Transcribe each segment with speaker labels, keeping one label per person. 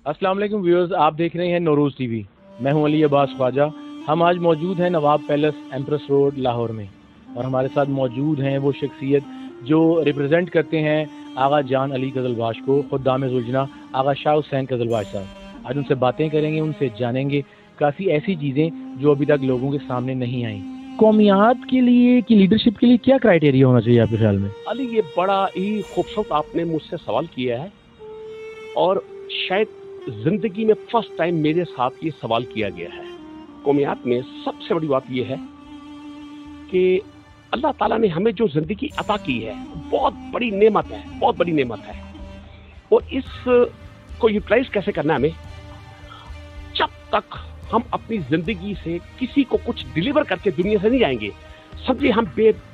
Speaker 1: अस्सलाम वालेकुम व्यूअर्स, आप देख रहे हैं नौरोज़ टीवी। मैं हूं अली अब्बास ख्वाजा। हम आज मौजूद हैं Nawab palace, empress road, Lahore में, और हमारे साथ मौजूद हैं वो शख्सियत जो रिप्रेजेंट करते हैं आगा जान अली कज़लबाश को, खुद्दाम ज़ुलजना आगा शाह हुसैन कज़लबाश साहब। आज उनसे बातें करेंगे, उनसे जानेंगे काफ़ी ऐसी चीज़ें जो अभी तक लोगों के सामने नहीं आई। कौमियात के लिए की लीडरशिप के लिए क्या क्राइटेरिया होना चाहिए आपके ख्याल में?
Speaker 2: अली, ये बड़ा ही खूबसूरत आपने मुझसे सवाल किया है, और शायद जिंदगी में फर्स्ट टाइम मेरे साथ ये सवाल किया गया है। कौमियात में सबसे बड़ी बात ये है कि अल्लाह ताला ने हमें जो जिंदगी अता की है बहुत बड़ी नेमत है, बहुत बड़ी नेमत है, और इसको यूटिलाइज कैसे करना है हमें। जब तक हम अपनी जिंदगी से किसी को कुछ डिलीवर करके दुनिया से नहीं जाएंगे, समझिए हम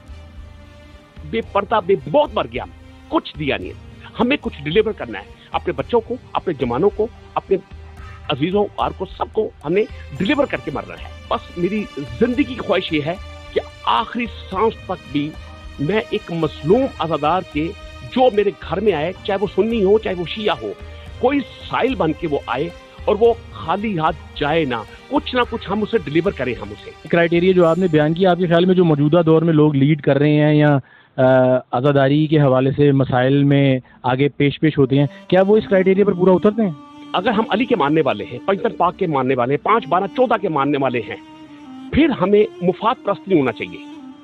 Speaker 2: बेपर्दा बहुत मर गया, कुछ दिया नहीं है। हमें कुछ डिलीवर करना है अपने बच्चों को, अपने जवानों को, अपने अजीजों और को, सबको हमने डिलीवर करके मरना है। बस मेरी जिंदगी की ख्वाहिश ये है कि आखिरी सांस तक भी मैं एक मजलूम अज़ादार के जो मेरे घर में आए, चाहे वो सुन्नी हो चाहे वो शिया हो, कोई साइल बन के वो आए और वो खाली हाथ जाए ना कुछ हम उसे डिलीवर करें। हम उसे
Speaker 1: क्राइटेरिया जो आपने बयान किया, आपके ख्याल में जो मौजूदा दौर में लोग लीड कर रहे हैं या आज़ादारी के हवाले से मसाइल में आगे पेश होते हैं, क्या वो इस क्राइटेरिया पर पूरा उतरते हैं?
Speaker 2: अगर हम अली के मानने वाले हैं, पंचतन पाक के मानने वाले हैं, 5, 12, 14 के मानने वाले हैं, फिर हमें मुफाद प्रस्त नहीं होना चाहिए।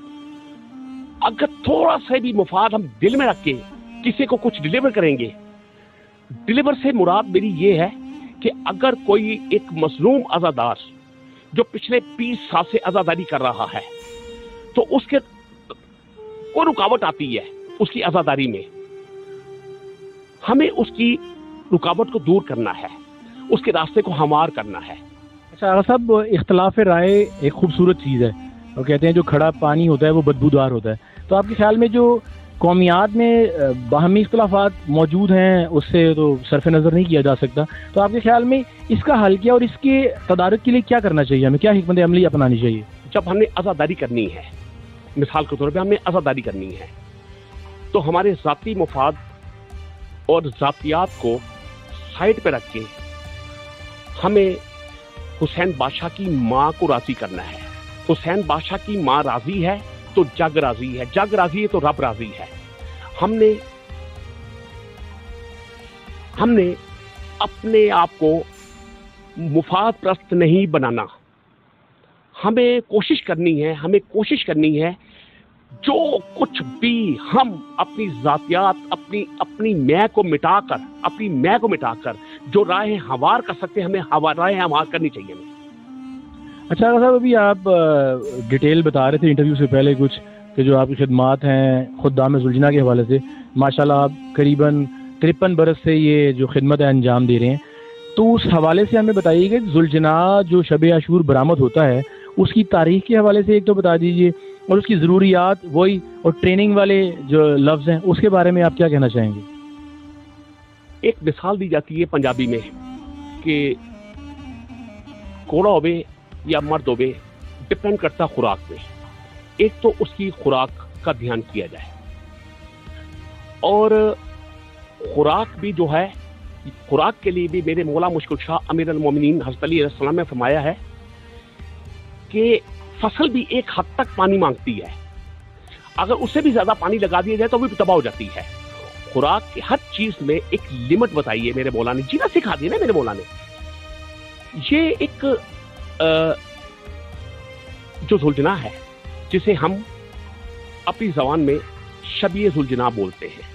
Speaker 2: अगर थोड़ा सा भी मुफाद हम दिल में रख के किसी को कुछ डिलीवर करेंगे, डिलीवर से मुराद मेरी ये है कि अगर कोई एक मजलूम आज़ादार जो पिछले 20 साल से आज़ादारी कर रहा है, तो उसके कोई रुकावट आती है उसकी आज़ादारी में, हमें उसकी रुकावट को दूर करना है, उसके रास्ते को हमार करना है।
Speaker 1: अच्छा आगा साहब, इख्तलाफ राय एक खूबसूरत चीज़ है, और कहते हैं जो खड़ा पानी होता है वो बदबूदार होता है। तो आपके ख्याल में जो कौमियात में बाहमी इख्तलाफात मौजूद हैं उससे तो सरफ नज़र नहीं किया जा सकता, तो आपके ख्याल में इसका हल क्या और इसके तदारुक के लिए क्या करना चाहिए, हमें क्या हिकमत अमली अपनानी चाहिए?
Speaker 2: जब हमने आज़ादारी करनी है, मिसाल के तौर पे हमने आज़ादारी करनी है, तो हमारे ज़ाती मुफाद और ज़ातियात को साइड पे रख के हमें हुसैन बादशाह की माँ को राज़ी करना है। हुसैन बादशाह की माँ राज़ी है तो जग राज़ी है, जग राज़ी है तो रब राज़ी है। हमने अपने आप को मुफाद प्रस्त नहीं बनाना। हमें कोशिश करनी है जो कुछ भी हम अपनी ज़ातियात, अपनी मैं को मिटाकर जो राह हवार कर सकते हैं, हमें राह हवार करनी चाहिए हमें।
Speaker 1: अच्छा साहब, अभी आप डिटेल बता रहे थे इंटरव्यू से पहले कुछ कि जो आपकी खिदमात हैं खुद्दाम ज़ुलजना के हवाले से, माशाल्लाह आप करीबन 53 बरस से ये जो खिदमत है अंजाम दे रहे हैं, तो उस हवाले से हमें बताइए कि ज़ुलजना जो शब आशूर बरामद होता है उसकी तारीख के हवाले से एक तो बता दीजिए, और उसकी ज़रूरियात वही, और ट्रेनिंग वाले जो लफ्ज़ हैं उसके बारे में आप क्या कहना चाहेंगे?
Speaker 2: एक मिसाल दी जाती है पंजाबी में कि कोड़ा होवे या मर्द होवे, डिपेंड करता खुराक पे। एक तो उसकी खुराक का ध्यान किया जाए, और खुराक भी जो है, खुराक के लिए भी मेरे मौला मुश्किल शाह अमीर अल मोमिनीन हज़रत अली अलैहि सलाम ने फरमाया है कि फसल भी एक हद तक पानी मांगती है, अगर उससे भी ज्यादा पानी लगा दिया जाए तो भी तबाह हो जाती है। खुराक की हर चीज में एक लिमिट बताई है मेरे मौला ने, जीना सिखा दिया ना मेरे मौला ने। ये एक जो ज़ुलजना है, जिसे हम अपनी जबान में शबीए ज़ुलजना बोलते हैं,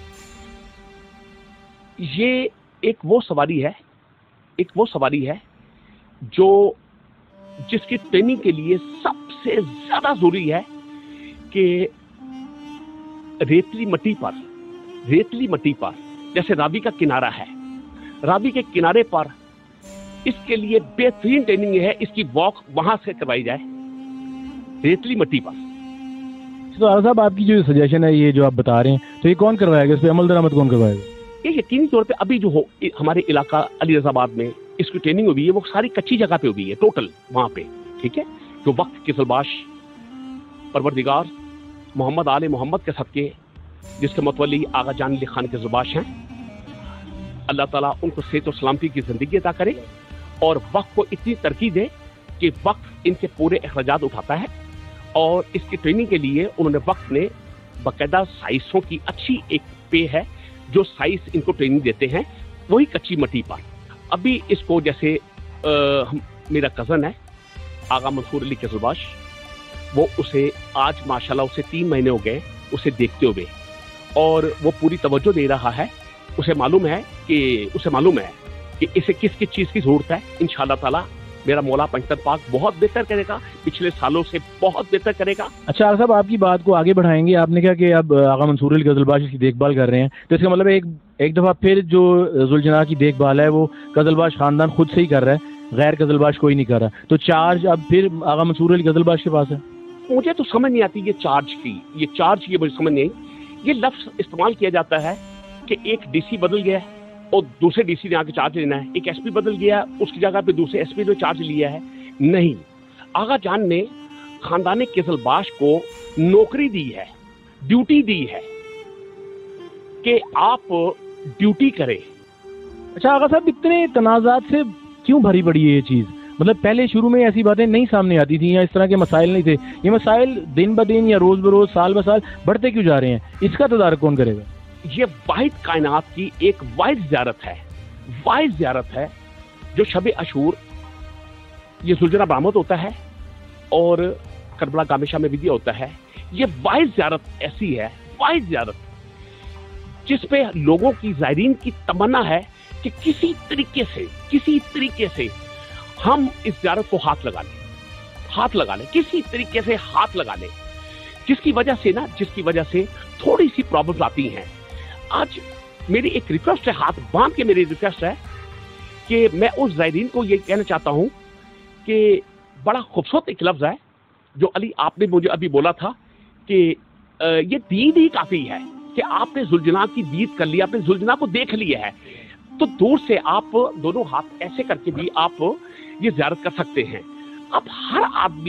Speaker 2: ये एक वो सवारी है जो जिसकी ट्रेनिंग के लिए सबसे ज्यादा जरूरी है कि रेतली मट्टी पर जैसे रावी का किनारा है, रावी के किनारे पर इसके लिए बेहतरीन ट्रेनिंग है, इसकी वॉक वहां से करवाई जाए रेतली मट्टी पर।
Speaker 1: तो आला साहब, आपकी जो सजेशन है, ये जो आप बता रहे हैं, तो ये कौन करवाएगा, इस पे अमल दरामद कौन करवाएगा?
Speaker 2: ये यकीनी तौर पे अभी जो हो हमारे इलाका अली रज़ाबाद में इसकी ट्रेनिंग हुई है, वो सारी कच्ची जगह पे हुई है टोटल वहां पे, ठीक है। जो वक्त की सलबाश परवरदिगार मोहम्मद आले मोहम्मद के सदके, जिसके मुतवल्ली आगा जान अली खान के ज़ुबाश हैं, अल्लाह ताला उनको सेहत और सलामती की ज़िंदगी अता करे और वक्त को इतनी तरक्की दे कि वक्त इनके पूरे अखराजात उठाता है। और इसकी ट्रेनिंग के लिए उन्होंने वक्त ने बाकायदा साइंसों की अच्छी एक पे है जो साइंस इनको ट्रेनिंग देते हैं, वही कच्ची मट्टी पर। अभी इसको जैसे मेरा कज़न है आगा मंसूर अली केजलबाश, वो उसे आज माशाल्लाह उसे 3 महीने हो गए उसे देखते हुए, और वो पूरी तवज्जो दे रहा है। उसे मालूम है कि इसे किस किस चीज़ की ज़रूरत है। इंशाअल्लाह ताला मेरा मौला पंचतन पाक बहुत बेहतर करेगा, पिछले सालों से बहुत बेहतर करेगा।
Speaker 1: अच्छा आगा साहब, आपकी बात को आगे बढ़ाएंगे। आपने कहा कि अब आगा मंसूर अली केजलबाश इसकी देखभाल कर रहे हैं, तो इसका मतलब एक दफ़ा फिर जो जुलजना की देखभाल है वो केजलबाश खानदान खुद से ही कर रहा है, गैर केजलबाश कोई नहीं कर रहा। तो चार्ज अब फिर आगा मंसूर अली केजलबाश के पास है।
Speaker 2: मुझे तो समझ नहीं आती ये चार्ज की मुझे समझ नहीं। ये लफ्ज़ इस्तेमाल किया जाता है कि एक डीसी बदल गया है और दूसरे डीसी ने आके चार्ज लेना है, एक एसपी बदल गया उसकी जगह पे दूसरे एसपी ने चार्ज लिया है। नहीं, आगा जान ने खानदान केजलबाश को नौकरी दी है, ड्यूटी दी है कि आप ड्यूटी करें।
Speaker 1: अच्छा आगा साहब, इतने तनाज़ात से क्यों भरी पड़ी है ये चीज़? मतलब पहले शुरू में ऐसी बातें नहीं सामने आती थी या इस तरह के मसाइल नहीं थे, ये मसाइल दिन ब दिन या रोज़ बरोज़ साल ब साल बढ़ते क्यों जा रहे हैं? इसका तदारक कौन करेगा?
Speaker 2: ये वाहिद कायनात की एक वाहिद ज़ियारत है जो शब अशूर ये जुलजना बरामद होता है और करबला गामिशा में विदिया होता है। ये वाहिद ज़ियारत ऐसी है, वाहिद ज़ियारत जिस पे लोगों की ज़ायरीन की तमन्ना है कि किसी तरीके से हम इस ज़ियारत को हाथ लगा लें, किसी तरीके से हाथ लगा लें, जिसकी वजह से थोड़ी सी प्रॉब्लम्स आती हैं। आज मेरी एक रिक्वेस्ट है, हाथ बांध के मेरी रिक्वेस्ट है कि मैं उस ज़ायरीन को ये कहना चाहता हूँ कि बड़ा खूबसूरत एक लफ्ज़ है जो अली आपने मुझे अभी बोला था कि ये दीद ही काफ़ी है कि आपने जुलजना की दीद कर लिया, आपने जुलजना को देख लिया है, तो दूर से आप दोनों हाथ ऐसे करके भी आप ये ज़ियारत कर सकते हैं। अब हर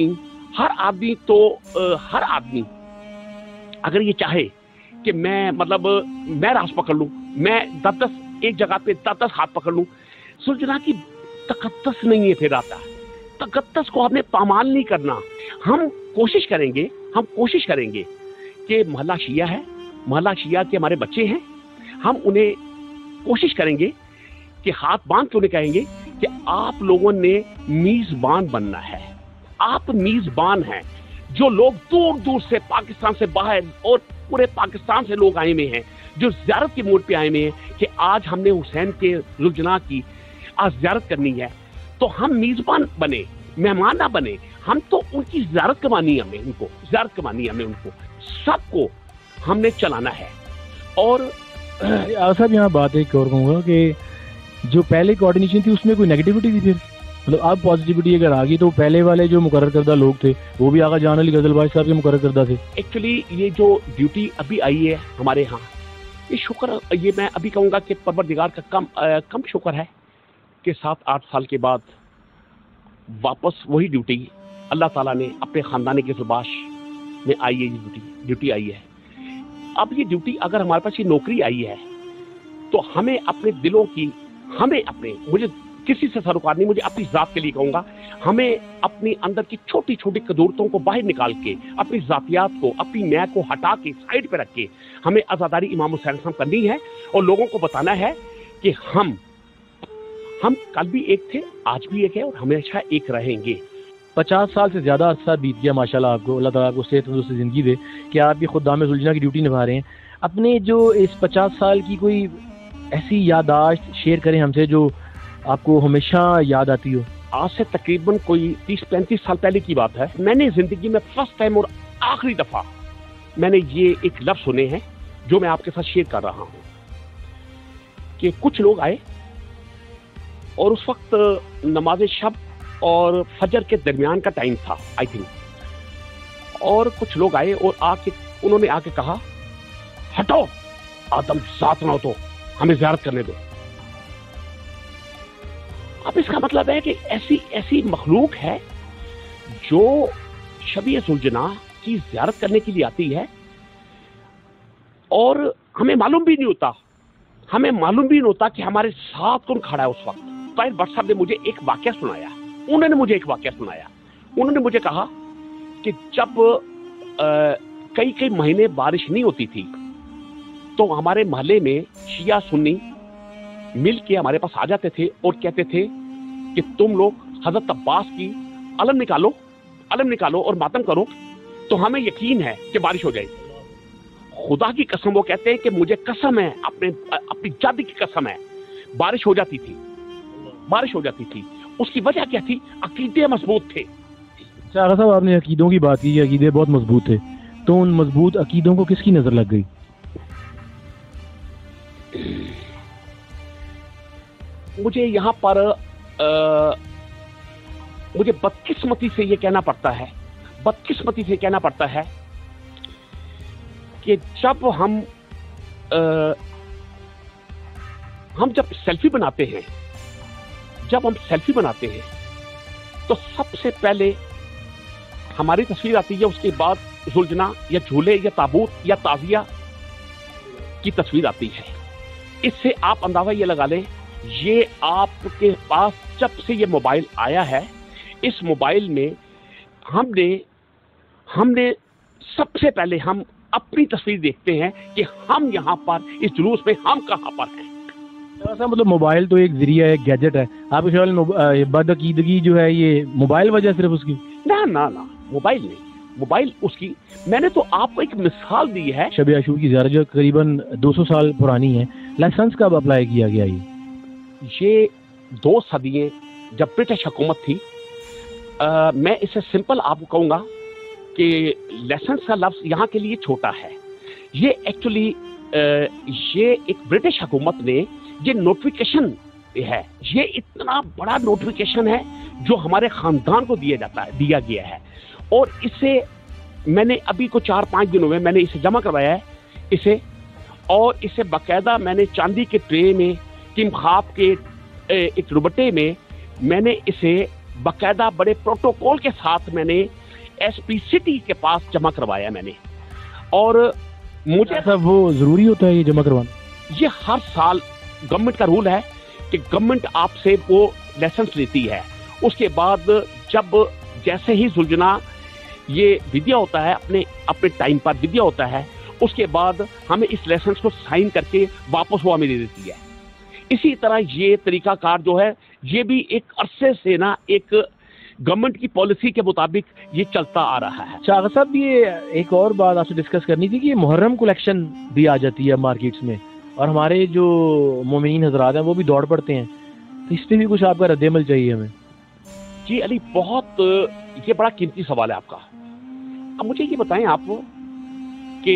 Speaker 2: आदमी अगर ये चाहे कि मैं रास पकड़ लूं, मैं 10 एक जगह पे 10 हाथ पकड़ लूं, सुलझना की तकद्दस नहीं है। फिर आता तकद्दस को हमने पामाल नहीं करना। हम कोशिश करेंगे कि महल्ला शिया के हमारे बच्चे हैं, हम उन्हें कोशिश करेंगे कि हाथ बांध के उन्हें कहेंगे कि आप लोगों ने मीज़बान बनना है। आप मीज़बान हैं। जो लोग दूर दूर से पाकिस्तान से बाहर और पूरे पाकिस्तान से लोग आए हुए हैं जो ज़ियारत के मोड पे आए हुए हैं कि आज हमने हुसैन के जुलजना की आज ज़ियारत करनी है, तो हम मीज़बान बने, मेहमान ना बने। हम तो उनकी ज़ियारत करवानी है, हमें उनको सबको हमने चलाना है। और
Speaker 1: साहब यहाँ बात एक और कहूँगा कि जो पहले कोऑर्डिनेशन थी उसमें कोई नेगेटिविटी थी, फिर मतलब अब पॉजिटिविटी अगर आ गई तो पहले वाले जो मुकर्रर करदा लोग थे वो भी आगा जान अली केजलबाश साहब के मुकर्रर करदा थे।
Speaker 2: एक्चुअली ये जो ड्यूटी अभी आई है हमारे यहाँ, ये शुक्र, ये मैं अभी कहूँगा कि परवरदिगार का कम शुक्र है कि 7-8 साल के बाद वापस वही ड्यूटी अल्लाह ताला ने अपने ख़ानदान केजलबाश में आई है। ये ड्यूटी आई है। अब ये ड्यूटी अगर हमारे पास ये नौकरी आई है तो हमें अपने दिलों की, मुझे किसी से सरोकार नहीं, मुझे अपनी ज़ात के लिए कहूँगा, हमें अपने अंदर की छोटी छोटी कदूरतों को बाहर निकाल के, अपनी ज़ातियात को, अपनी मैं को हटा के साइड पे रख के हमें आज़ादारी इमाम हुसैन साहब करनी है और लोगों को बताना है कि हम कल भी एक थे, आज भी एक है और हमेशा एक रहेंगे।
Speaker 1: 50 साल से ज़्यादा अरसा बीत गया माशाल्लाह आपको, अल्लाह ताला आपको सेहत तंदुरुस्ती ज़िंदगी दे कि आप ये खुदाम जुलजना की ड्यूटी निभा रहे हैं। अपने जो इस 50 साल की कोई ऐसी याददाश्त शेयर करें हमसे जो आपको हमेशा याद आती हो।
Speaker 2: आज से तकरीबन कोई 30-35 साल पहले की बात है, मैंने ज़िंदगी में फर्स्ट टाइम और आखिरी दफ़ा मैंने ये एक लफ्ज़ सुने हैं जो मैं आपके साथ शेयर कर रहा हूँ कि कुछ लोग आए और उस वक्त नमाज शब और फजर के दरमियान का टाइम था आई थिंक, और कुछ लोग आए और उन्होंने आके कहा, हटो, आदम साथ ना हो तो हमें ज़ियारत करने दो। अब इसका मतलब है कि ऐसी मखलूक है जो शबीए सुलझना की ज़ियारत करने के लिए आती है और हमें मालूम भी नहीं होता, हमें मालूम भी नहीं होता कि हमारे साथ कौन खड़ा है उस वक्त। ताहिर भट्ट साहब ने मुझे एक वाकया सुनाया, उन्होंने मुझे एक वाकया सुनाया। उन्होंने मुझे कहा कि जब कई कई महीने बारिश नहीं होती थी तो हमारे मोहल्ले में शिया सुन्नी मिल के हमारे पास आ जाते थे और कहते थे कि तुम लोग हजरत अब्बास की अलम निकालो और मातम करो तो हमें यकीन है कि बारिश हो जाएगी। खुदा की कसम, वो कहते हैं कि मुझे कसम है, अपनी जाति की कसम है, बारिश हो जाती थी। उसकी वजह क्या थी? अकीदे मजबूत थे।
Speaker 1: आगा साहब, आपने अकीदों की बात की, अकीदे बहुत मजबूत थे, तो उन मजबूत अकीदों को किसकी नजर लग गई?
Speaker 2: मुझे यहाँ पर मुझे बदकिस्मती से ये कहना पड़ता है कि जब हम जब सेल्फी बनाते हैं तो सबसे पहले हमारी तस्वीर आती है, उसके बाद जुलझना या झूले या ताबूत या ताजिया की तस्वीर आती है। इससे आप अंदाजा ये लगा लें, ये आपके पास जब से ये मोबाइल आया है, इस मोबाइल में हमने सबसे पहले हम अपनी तस्वीर देखते हैं कि हम यहाँ पर इस जुलूस में हम कहाँ पर हैं।
Speaker 1: मतलब मोबाइल तो एक जरिया है, एक गैजेट है। आपके ख्याल में बदअकीदगी जो है ये मोबाइल वजह सिर्फ उसकी?
Speaker 2: ना, मोबाइल नहीं, मोबाइल उसकी। मैंने तो आपको एक मिसाल दी है।
Speaker 1: शब आशूर की ज़ियारत जो करीबन 200 साल पुरानी है, लाइसेंस कब अप्लाई किया गया?
Speaker 2: ये 2 सदियां जब ब्रिटिश हुकूमत थी। मैं इसे सिंपल आपको कहूँगा कि लाइसेंस का लफ्ज़ यहाँ के लिए छोटा है। ये एक्चुअली ये एक ब्रिटिश हुकूमत ने ये नोटिफिकेशन है, ये इतना बड़ा नोटिफिकेशन है जो हमारे ख़ानदान को दिया गया है। और इसे मैंने अभी को 4-5 दिनों में मैंने इसे जमा करवाया है और इसे बाकायदा मैंने चांदी के ट्रे में, किमखाब के एक दुपट्टे में मैंने इसे बाकायदा बड़े प्रोटोकॉल के साथ मैंने एसपी सिटी के पास जमा करवाया मैंने। और मुझे
Speaker 1: सब वो जरूरी होता है ये जमा करवाना?
Speaker 2: ये हर साल गवर्नमेंट का रूल है कि गवर्नमेंट आपसे वो लाइसेंस लेती है। उसके बाद जब जैसे ही सुलझना ये विद्या होता है, अपने टाइम पर विद्या होता है, उसके बाद हमें इस लाइसेंस को साइन करके वापस वो हमें दे देती है। इसी तरह ये तरीकाकार जो है ये भी एक अरसे से ना एक गवर्नमेंट की पॉलिसी के मुताबिक ये चलता आ रहा है।
Speaker 1: आगा साहब, ये एक और बात आपसे डिस्कस करनी थी कि ये मुहर्रम कलेक्शन भी आ जाती है मार्केट्स में और हमारे जो मोमिनीन हजरात हैं वो भी दौड़ पड़ते हैं, तो इस पर भी कुछ आपका रद्द-ए-अमल चाहिए हमें।
Speaker 2: जी अली, बहुत ये बड़ा कीमती सवाल है आपका। अब मुझे ये बताएं आप कि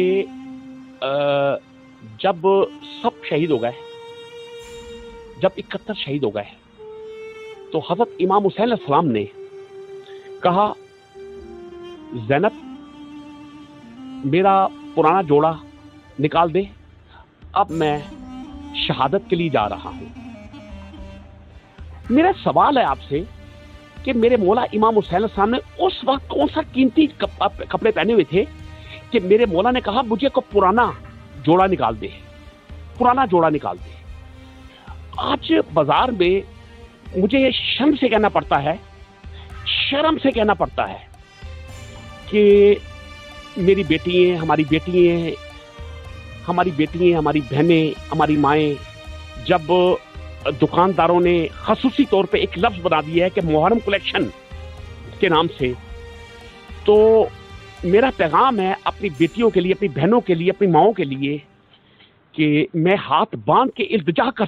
Speaker 2: जब सब शहीद हो गए, जब 71 शहीद हो गए, तो हजरत इमाम हुसैन अलैहिस्सलाम ने कहा, ज़ैनब मेरा पुराना जोड़ा निकाल दे, अब मैं शहादत के लिए जा रहा हूं। मेरा सवाल है आपसे कि मेरे मौला इमाम हुसैन अलैहिस्सलाम ने उस वक्त कौन सा कीमती कपड़े पहने हुए थे कि मेरे मौला ने कहा मुझे को पुराना जोड़ा निकाल दे। आज बाजार में मुझे ये शर्म से कहना पड़ता है कि मेरी बेटियां, हमारी बहनें, हमारी माएँ, जब दुकानदारों ने खसूसी तौर पे एक लफ्ज़ बना दिया है कि मुहर्रम कलेक्शन के नाम से, तो मेरा पैगाम है अपनी बेटियों के लिए, अपनी बहनों के लिए, अपनी माओं के लिए कि मैं हाथ बांध के इल्तिजा कर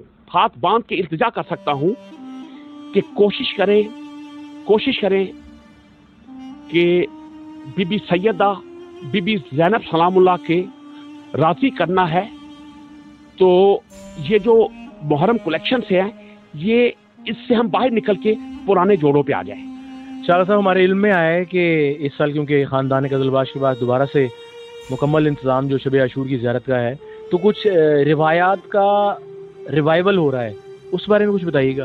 Speaker 2: सकता हूं कि कोशिश करें कि बीबी सैयदा, बीबी ज़ैनब सलामुल्लाह के राज़ी करना है। तो ये जो मुहर्रम कलेक्शन से है, ये इससे हम बाहर निकल के पुराने जोड़ों पे आ जाए।
Speaker 1: शाह साहब, हमारे इल्म में आया है कि इस साल क्योंकि ख़ानदान कज़लबाश के बाद दोबारा से मुकम्मल इंतज़ाम जो शब आशूर की ज़ियारत का है, तो कुछ रिवायात का रिवाइवल हो रहा है, उस बारे में कुछ बताइएगा।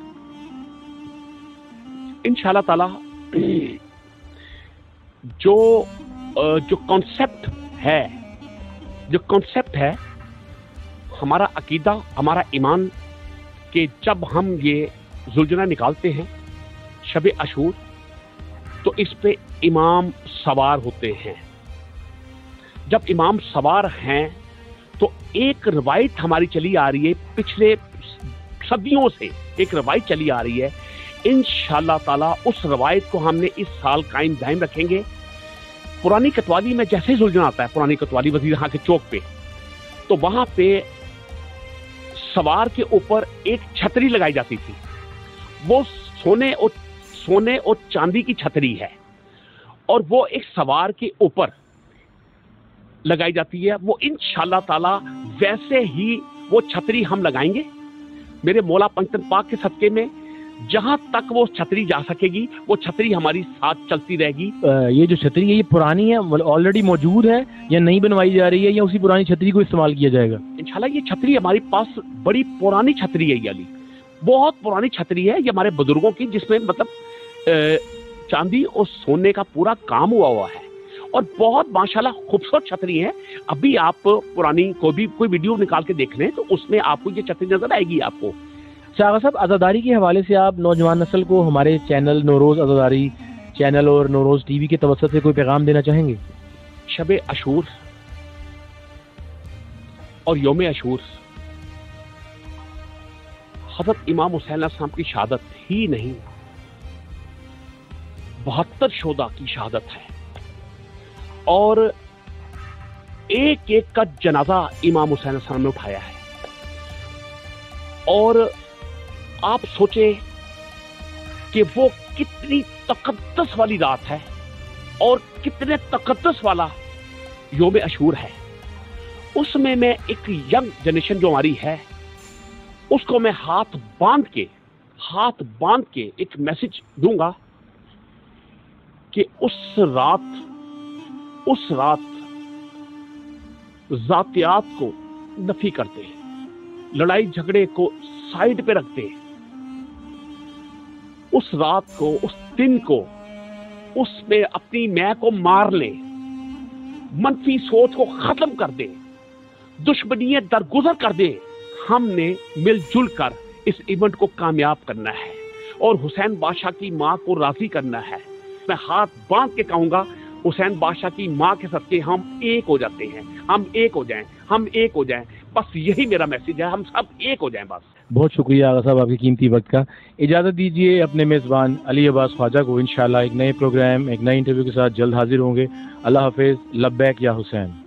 Speaker 2: इंशाअल्लाह ताला जो कॉन्सेप्ट है ہمارا عقیدہ، ہمارا ایمان کہ جب ہم یہ زلجنہ نکالتے ہیں شب عاشور تو اس پہ امام سوار ہوتے ہیں. جب امام سوار ہیں تو ایک روایت ہماری چلی آ رہی ہے، پچھلے صدیوں سے ایک روایت چلی آ رہی ہے. انشاءاللہ تعالیٰ اس روایت کو ہم نے اس سال قائم دائم رکھیں گے. پرانی کتوالی میں جیسے زلجنہ آتا ہے، پرانی کتوالی وزیر خان کے چوک پہ، تو وہاں پہ سوار کے اوپر ایک چھتری لگائی جاتی تھی. وہ سونے اور چاندی کی چھتری ہے، اور وہ ایک سوار کے اوپر لگائی جاتی ہے. وہ انشاءاللہ تعالیٰ ویسے ہی وہ چھتری ہم لگائیں گے. میرے مولا پنجتن پاک کے صدقے میں جہاں تک وہ چھتری جا سکے گی وہ چھتری ہماری ساتھ چلتی رہے گی.
Speaker 1: یہ جو چھتری ہے یہ پرانی ہے، آلریڈی موجود ہے یا نئی بنوائی جا رہی ہے، یا اسی پرانی چھتری کو استعمال کیا جائے گا؟
Speaker 2: انشاءاللہ یہ چھتری ہمارے پاس بڑی پرانی چھتری ہے. یہ علی بہت پرانی چھتری ہے، یہ ہمارے بزرگوں کی، جس میں مطلب چاندی اور سونے کا پورا کام ہوا ہے، اور بہت ماشاءاللہ خوبصورت چھتری ہے. ابھی آپ پرانی کوئی ویڈیو نکال کے دیکھ لیں تو اس میں آپ کو یہ چھتری نظر آئے گی آپ کو.
Speaker 1: آغا صاحب، عزاداری کے حوالے سے آپ نوجوان نسل کو ہمارے چینل نوروز عزاداری چینل اور نوروز ٹی وی کے توسط سے کوئی پیغام دینا چاہیں گے؟
Speaker 2: شب عاشور اور یوم عاشور حضرت امام حسین علیہ السلام کی شہادت ہی نہیں، 72 شہداء کی شہادت ہے، اور ایک ایک کا جنازہ امام حسین علیہ السلام نے اٹھایا ہے. اور آپ سوچیں کہ وہ کتنی تقدس والی رات ہے اور کتنے تقدس والا یوم عاشور ہے. اس میں ایک ینگ جنریشن جو ہماری ہے اس کو میں ہاتھ باندھ کے ایک میسج دوں گا کہ اس رات ذاتیات کو نفی کرتے ہیں، لڑائی جھگڑے کو سائیڈ پہ رکھتے ہیں. اس رات کو، اس دن کو، اس میں اپنی میں کو مار لیں، منفی سوچ کو ختم کر دیں، دشمنیاں درگزر کر دیں. ہم نے مل جل کر اس ایونٹ کو کامیاب کرنا ہے اور حسین بادشاہ کی ماں کو راضی کرنا ہے. میں ہاتھ باندھ کے کہوں گا حسین بادشاہ کی ماں کے صدقے ہم ایک ہو جاتے ہیں، ہم ایک ہو جائیں. بس یہی میرا میسج ہے، ہم سب ایک ہو جائیں بس.
Speaker 1: بہت شکریہ آغا صاحب آپ کے قیمتی وقت کا. اجازت دیجیے اپنے میزبان علی عباس خواجہ کو. انشاءاللہ ایک نئے پروگرام، ایک نئے انٹرویو کے ساتھ جلد حاضر ہوں گے. اللہ حافظ. لبیک یا حسین.